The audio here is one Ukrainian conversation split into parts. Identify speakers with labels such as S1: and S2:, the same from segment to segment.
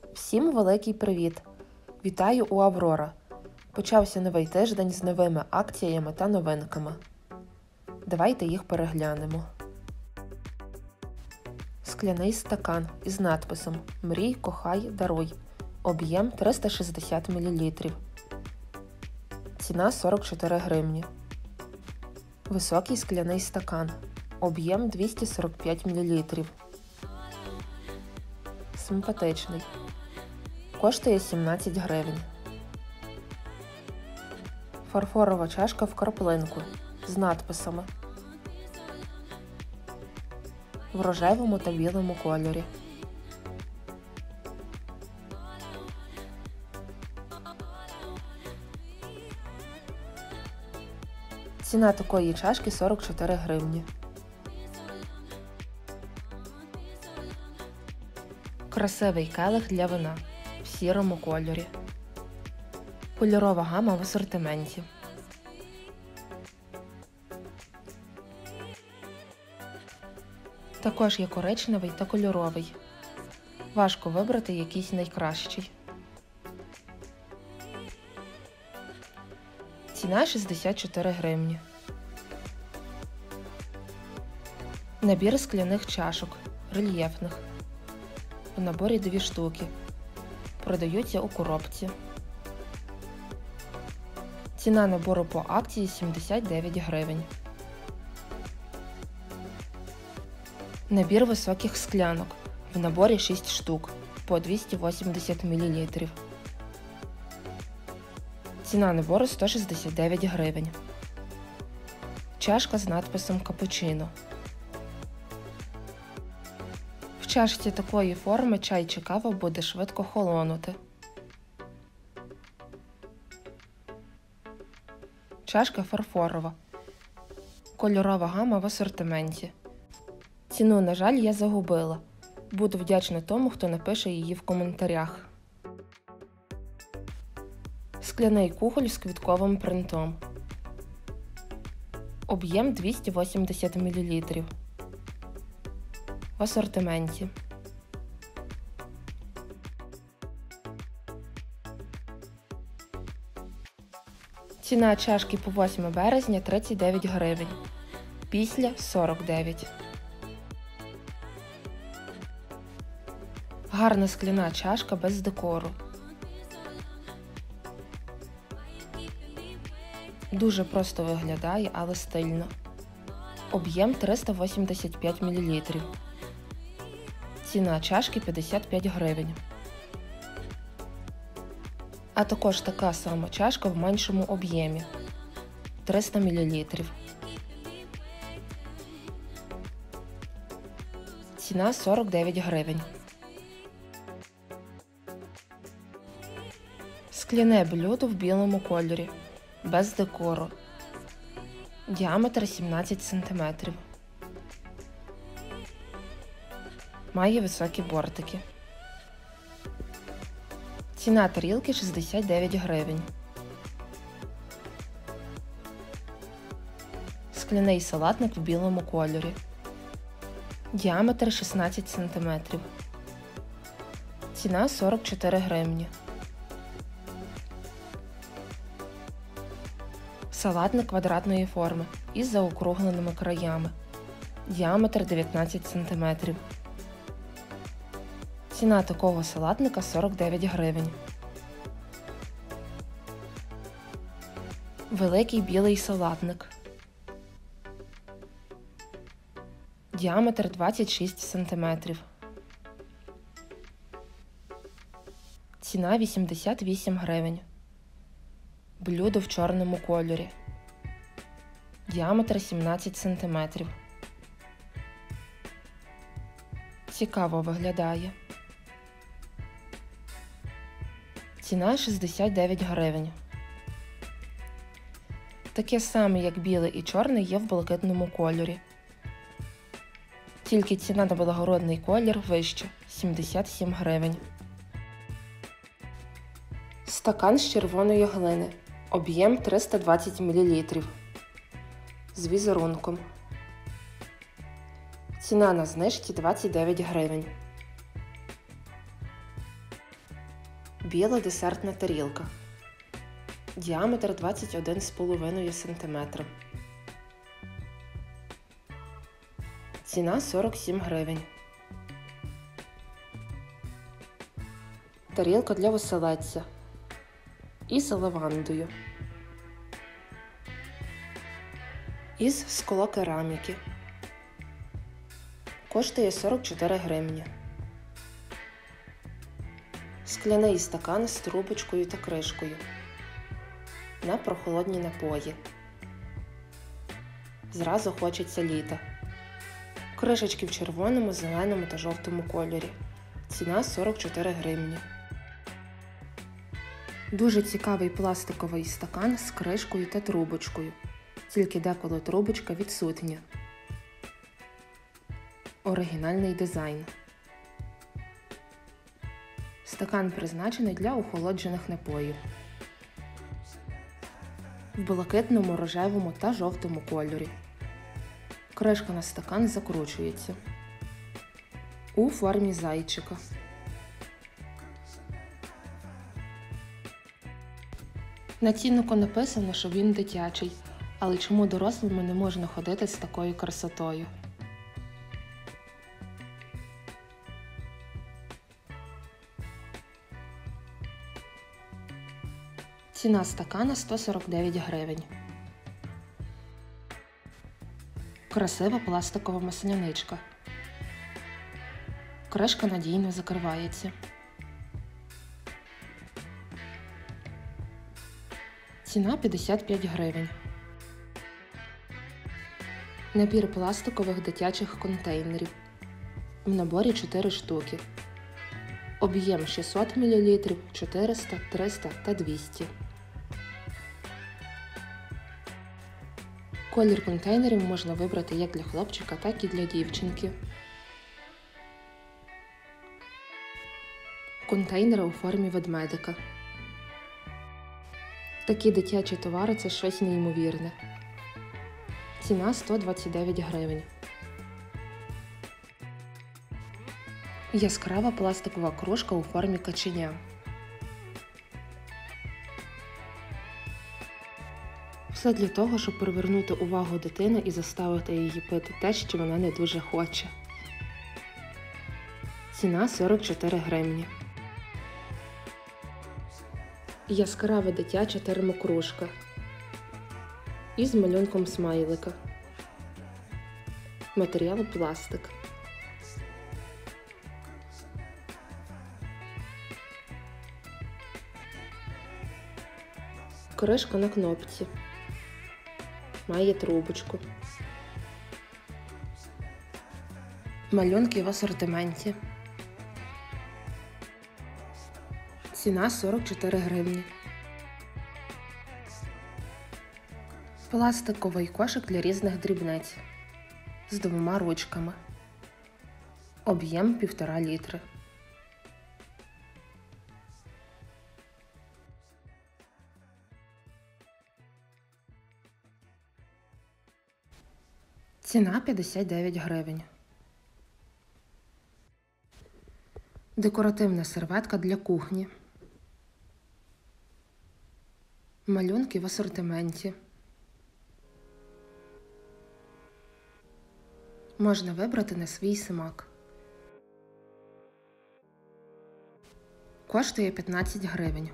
S1: Всім великий привіт! Вітаю у Аврора! Почався новий тиждень з новими акціями та новинками. Давайте їх переглянемо. Скляний стакан із надписом «Мрій, кохай, даруй». Об'єм 360 мл. Ціна 44 гривні. Високий скляний стакан. Об'єм 245 мл. Симпатичний. Коштує 17 гривень. Фарфорова чашка в краплинку з надписами в рожевому та білому кольорі. Ціна такої чашки 44 гривні. Красивий келих для вина в сірому кольорі. Кольорова гама в асортименті. Також є коричневий та кольоровий. Важко вибрати якийсь найкращий. Ціна 64 гривні. Набір скляних чашок, рельєфних. У наборі 2 штуки. Продаються у коробці. Ціна набору по акції 79 гривень. Набір високих склянок. В наборі 6 штук по 280 мл. Ціна набору 169 гривень. Чашка з надписом «Капучино». В чашці такої форми чай чи кава буде швидко холонути. Чашка фарфорова. Кольорова гама в асортименті. Ціну, на жаль, я загубила. Буду вдячна тому, хто напише її в коментарях. Скляний кухоль з квітковим принтом. Об'єм 280 мл. В асортименті. Ціна чашки по 8 березня 39 гривень. Після 49. Гарна скляна чашка без декору. Дуже просто виглядає, але стильно. Об'єм 385 мл. Ціна чашки 55 гривень. А також така сама чашка в меншому об'ємі 300 мл. Ціна 49 гривень. Скляне блюдо в білому кольорі, без декору. Діаметр 17 см. Має високі бортики. Ціна тарілки 69 гривень. Скляний салатник в білому кольорі. Діаметр 16 см. Ціна 44 гривні. Салатник квадратної форми із заокругленими краями. Діаметр 19 см. Ціна такого салатника 49 гривень. Великий білий салатник. Діаметр 26 см. Ціна 88 гривень. Блюдо в чорному кольорі. Діаметр 17 см. Цікаво виглядає. Ціна 69 гривень. Таке саме, як білий і чорний, є в блакитному кольорі. Тільки ціна на благородний колір вища – 77 гривень. Стакан з червоної глини. Об'єм 320 мл. З візерунком. Ціна на знижці 29 гривень. Біла десертна тарілка. Діаметр 21,5 см. Ціна 47 гривень. Тарілка для оселедця із лавандою. Із склокераміки. Коштує 44 гривні. Скляний стакан з трубочкою та кришкою. На прохолодні напої. Зразу хочеться літа. Кришечки в червоному, зеленому та жовтому кольорі. Ціна 44 гривні. Дуже цікавий пластиковий стакан з кришкою та трубочкою. Тільки деколи трубочка відсутня. Оригінальний дизайн. Стакан призначений для охолоджених напоїв. В блакитному, рожевому та жовтому кольорі. Кришка на стакан закручується. У формі зайчика. На ціннику написано, що він дитячий, але чому дорослими не можна ходити з такою красотою? Ціна стакана 149 гривень. Красива пластикова масляничка. Кришка надійно закривається. Ціна 55 гривень. Набір пластикових дитячих контейнерів. В наборі 4 штуки. Об'єм 600 мл, 400, 300 та 200. Колір контейнерів можна вибрати як для хлопчика, так і для дівчинки. Контейнери у формі ведмедика. Такі дитячі товари – це щось неймовірне. Ціна 129 гривень. Яскрава пластикова кружка у формі каченя. Все для того, щоб привернути увагу дитини і заставити її пити те, що вона не дуже хоче. Ціна 44 гривні. Яскрава дитяча термокружка із малюнком смайлика. Матеріал пластик. Кришка на кнопці. Має трубочку. Малюнки в асортименті. Ціна 44 гривні. Пластиковий кошик для різних дрібниць. З 2 ручками. Об'єм 1,5 літри. Ціна 59 гривень. Декоративна серветка для кухні. Малюнки в асортименті. Можна вибрати на свій смак. Коштує 15 гривень.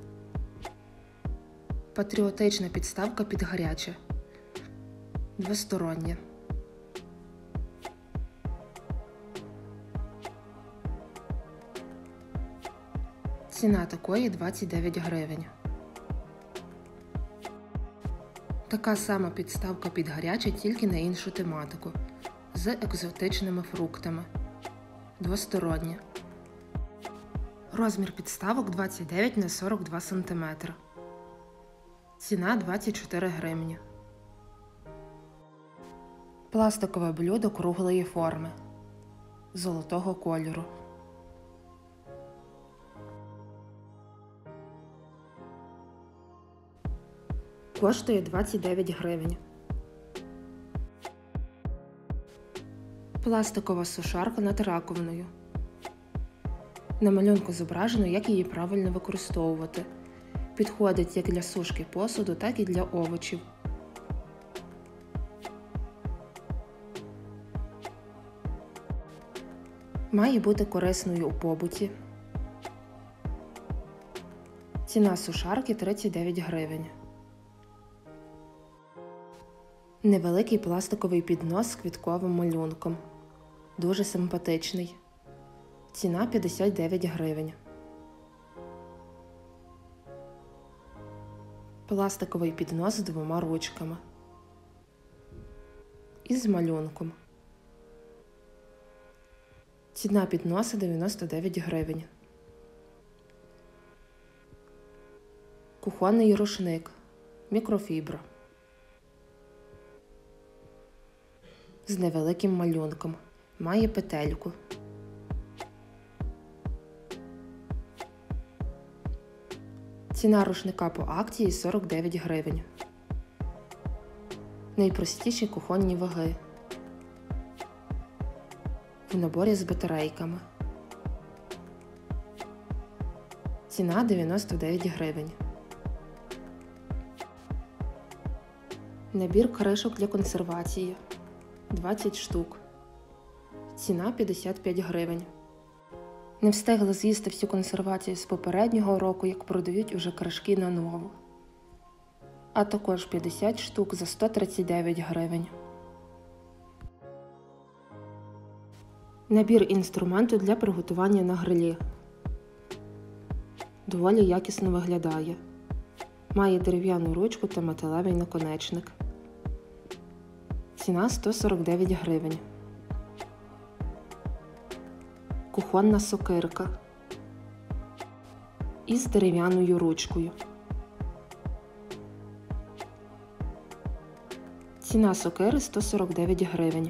S1: Патріотична підставка під гаряче. Двостороння. Ціна такої 29 гривень. Така сама підставка під гаряче, тільки на іншу тематику. З екзотичними фруктами. Двостороння. Розмір підставок 29 на 42 см. Ціна 24 гривні. Пластикове блюдо круглої форми. Золотого кольору. Коштує 29 гривень. Пластикова сушарка над раковиною. На малюнку зображено, як її правильно використовувати. Підходить як для сушки посуду, так і для овочів. Має бути корисною у побуті. Ціна сушарки 39 гривень. Невеликий пластиковий піднос з квітковим малюнком. Дуже симпатичний. Ціна 59 гривень. Пластиковий піднос з 2 ручками. Із малюнком. Ціна підноса 99 гривень. Кухонний рушник. Мікрофібра. З невеликим малюнком. Має петельку. Ціна рушника по акції 49 гривень. Найпростіші кухонні ваги. В наборі з батарейками. Ціна 99 гривень. Набір кришок для консервації. 20 штук. Ціна 55 гривень. Не встигла з'їсти всю консервацію з попереднього року, як продають уже кришки на нову. А також 50 штук за 139 гривень. Набір інструменту для приготування на грилі. Доволі якісно виглядає. Має дерев'яну ручку та металевий наконечник. Ціна 149 гривень. Кухонна сокирка. Із дерев'яною ручкою. Ціна сокири 149 гривень.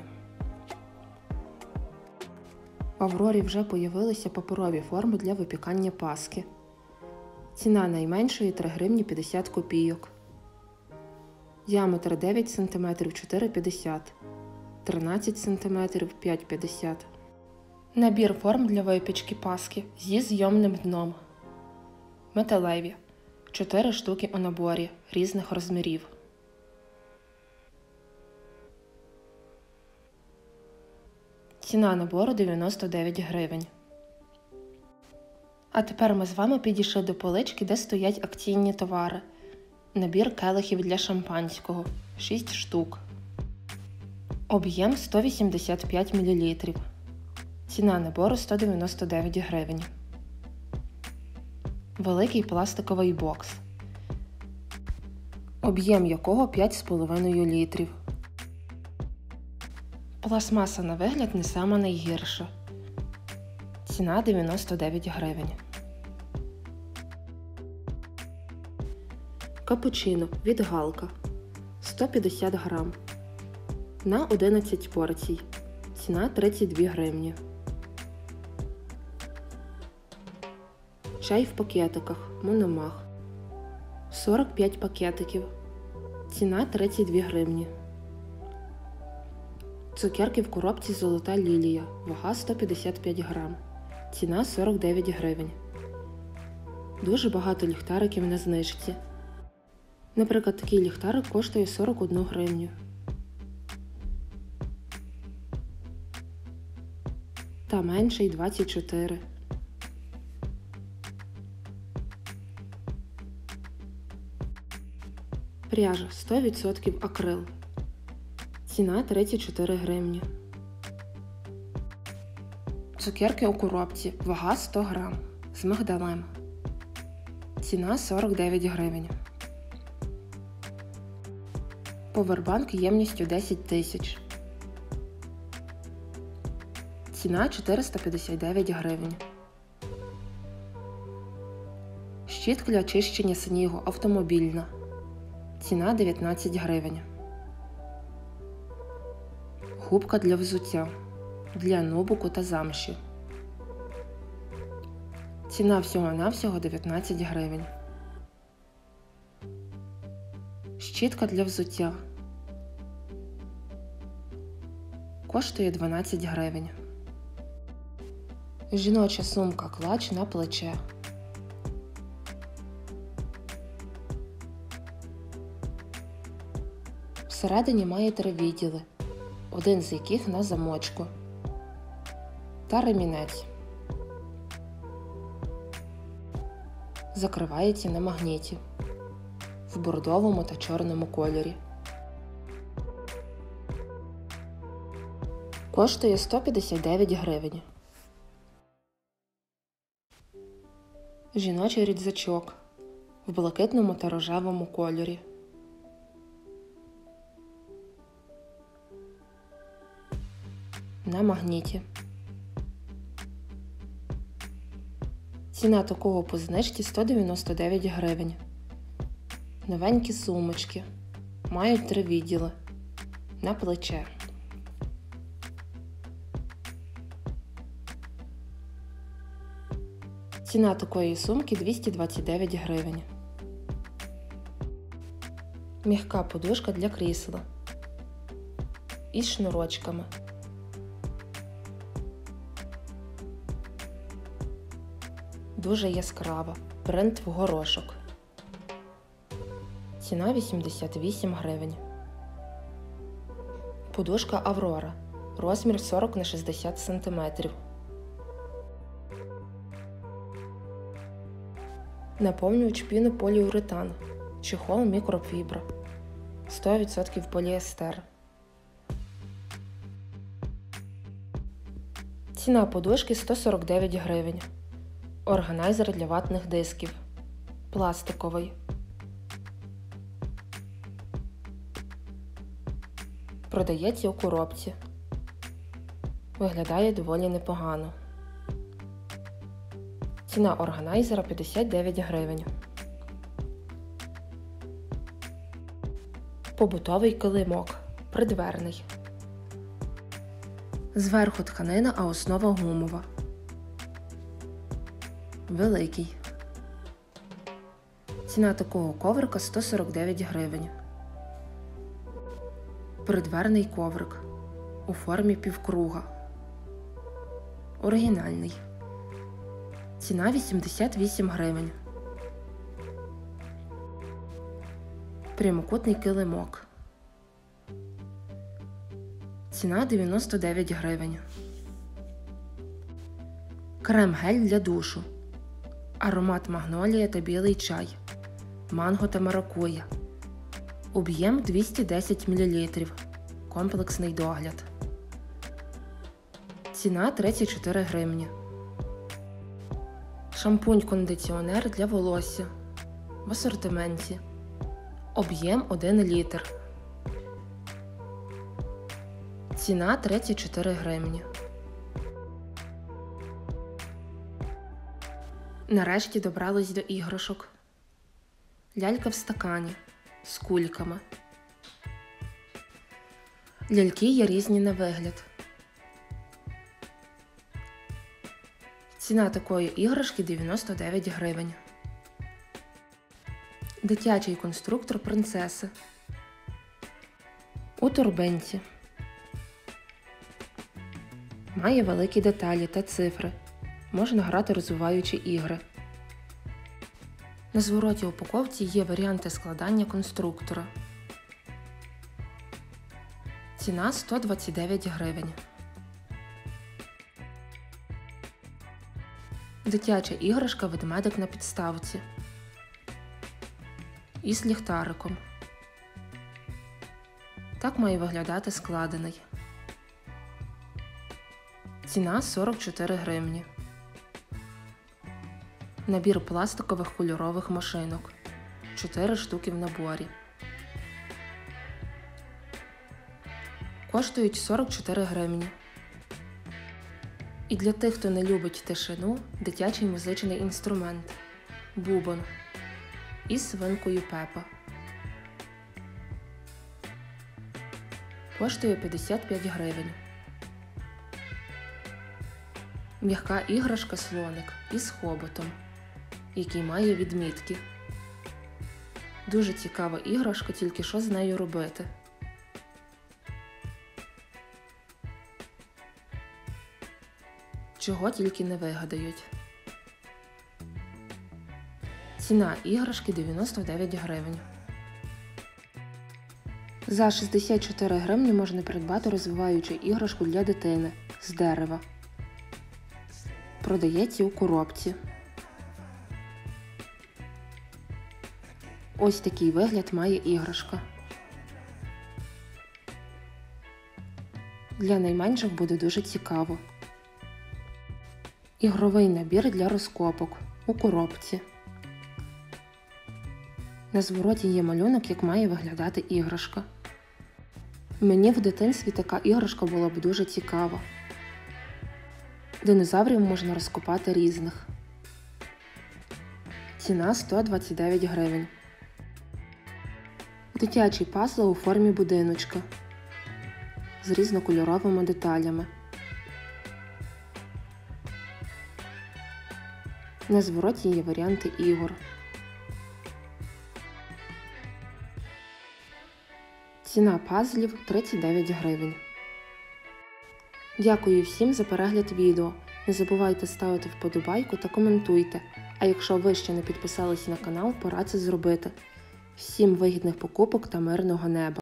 S1: В Аврорі вже появилися паперові форми для випікання паски. Ціна найменшої 3 гривні 50 копійок. Діаметр 9 см 4,50, 13 см 5,50. Набір форм для випічки паски зі зйомним дном. Металеві. 4 штуки у наборі різних розмірів. Ціна набору 99 гривень. А тепер ми з вами підійшли до полички, де стоять акційні товари. Набір келихів для шампанського. 6 штук. Об'єм 185 мл. Ціна набору 199 гривень. Великий пластиковий бокс, об'єм якого 5,5 літрів. Пластмаса на вигляд не сама найгірша. Ціна 99 гривень. Капучино від Галка. 150 грам. На 11 порцій. Ціна 32 гривні. Чай в пакетиках. Мономах. 45 пакетиків. Ціна 32 гривні. Цукерки в коробці Золота лілія. Вага 155 грам. Ціна 49 гривень. Дуже багато ліхтариків на знижці. Наприклад, такий ліхтарик коштує 41 гривню. Та менший 24. Пряжа 100% акрил. Ціна 34 гривні. Цукерки у коробці. Вага 100 грам. З мигдалем. Ціна 49 гривень. Повербанк ємністю 10 тисяч. Ціна 459 гривень. Щітка для чищення снігу автомобільна. Ціна 19 гривень. Губка для взуття. Для нубуку та замші. Ціна всього-навсього 19 гривень. Щітка для взуття. Коштує 12 гривень. Жіноча сумка-клач на плече. Всередині має 3 відділи, один з яких на замочку, та ремінець. Закривається на магніті в бордовому та чорному кольорі. Коштує 159 гривень. Жіночий рюкзачок в блакитному та рожевому кольорі. На магніті. Ціна такого по знижці 199 гривень. Новенькі сумочки. Мають 3 відділи. На плече. Ціна такої сумки 229 гривень. М'яка подушка для крісла. Із шнурочками. Дуже яскрава. Принт в горошок. Ціна 88 гривень. Подушка Аврора. Розмір 40 на 60 см. Наповнювач пінополіуретан. Чехол мікрофібра. 100% поліестер. Ціна подушки 149 гривень. Органайзер для ватних дисків. Пластиковий. Продається у коробці. Виглядає доволі непогано. Ціна органайзера 59 гривень. Побутовий килимок. Придверний. Зверху тканина, а основа гумова. Великий. Ціна такого коврика 149 гривень. Придверний коврик. У формі півкруга. Оригінальний. Ціна 88 гривень. Прямокутний килимок. Ціна 99 гривень. Крем-гель для душу. Аромат магнолія та білий чай. Манго та маракуя. Об'єм 210 мл. Комплексний догляд. Ціна 34 гривні. Шампунь-кондиціонер для волосся. В асортименті. Об'єм 1 літр. Ціна 34 гривні. Нарешті добрались до іграшок. Лялька в стакані з кульками. Ляльки є різні на вигляд. Ціна такої іграшки 99 гривень. Дитячий конструктор принцеси. У торбинці. Має великі деталі та цифри. Можна грати розвиваючі ігри. На звороті упаковці є варіанти складання конструктора. Ціна 129 гривень. Дитяча іграшка ведмедик на підставці. Із ліхтариком. Так має виглядати складений. Ціна 44 гривні. Набір пластикових кольорових машинок. 4 штуки в наборі. Коштують 44 гривні. І для тих, хто не любить тишину, дитячий музичний інструмент. Бубон. Із свинкою Пепа. Коштує 55 гривень. М'яка іграшка слоник із хоботом, який має відмітки. Дуже цікава іграшка, тільки що з нею робити. Чого тільки не вигадають. Ціна іграшки 99 гривень. За 64 гривні можна придбати розвиваючу іграшку для дитини з дерева. Продається у коробці. Ось такий вигляд має іграшка. Для найменших буде дуже цікаво. Ігровий набір для розкопок у коробці. На звороті є малюнок, як має виглядати іграшка. Мені в дитинстві така іграшка була б дуже цікава. Динозаврів можна розкопати різних. Ціна 129 гривень. Дитячий пазл у формі будиночка з різнокольоровими деталями. На звороті є варіанти ігор. Ціна пазлів 39 гривень. Дякую всім за перегляд відео. Не забувайте ставити вподобайку та коментуйте. А якщо ви ще не підписалися на канал, пора це зробити. Всім вигідних покупок та мирного неба!